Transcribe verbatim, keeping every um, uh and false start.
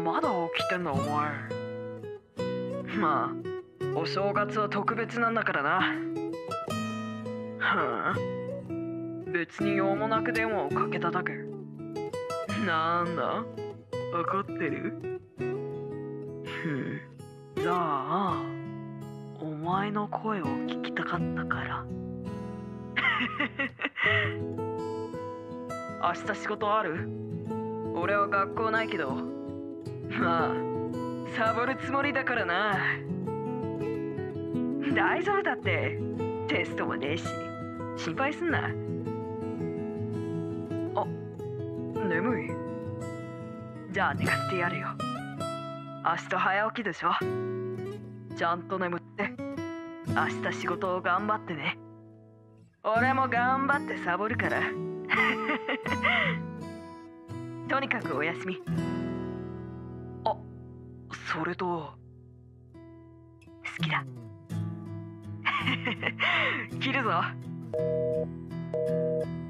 まだ起きてんだお前。まあお正月は特別なんだからな。はあ、別に用もなく電話をかけただけ。なんだ怒ってる？ふん、じゃあお前の声を聞きたかったから明日仕事ある？俺は学校ないけど、まあサボるつもりだからな。大丈夫だって、テストもねえし心配すんな。あ、眠い？じゃあ寝かせてやるよ。明日早起きでしょ。ちゃんと眠って明日仕事を頑張ってね。俺も頑張ってサボるからとにかくおやすみ。あ、それと好きだ切るぞ。